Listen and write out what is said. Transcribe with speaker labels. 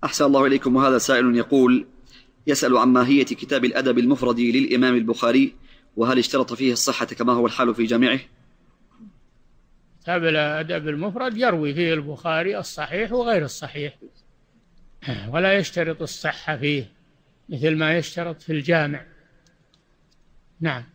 Speaker 1: أحسن الله إليكم. وهذا سائل يقول يسأل عن ماهية كتاب الأدب المفرد للإمام البخاري، وهل اشترط فيه الصحة كما هو الحال في جامعه؟
Speaker 2: كتاب الأدب المفرد يروي فيه البخاري الصحيح وغير الصحيح، ولا يشترط الصحة فيه مثل ما يشترط في الجامع. نعم.